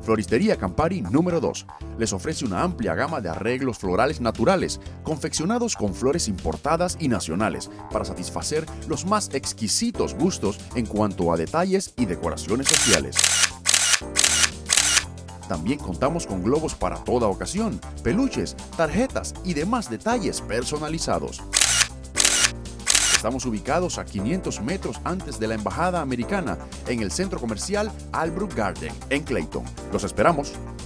Floristería Campari número 2 les ofrece una amplia gama de arreglos florales naturales, confeccionados con flores importadas y nacionales, para satisfacer los más exquisitos gustos en cuanto a detalles y decoraciones sociales. También contamos con globos para toda ocasión, peluches, tarjetas y demás detalles personalizados. Estamos ubicados a 500 metros antes de la Embajada Americana, en el centro comercial Albrook Garden, en Clayton. ¡Los esperamos!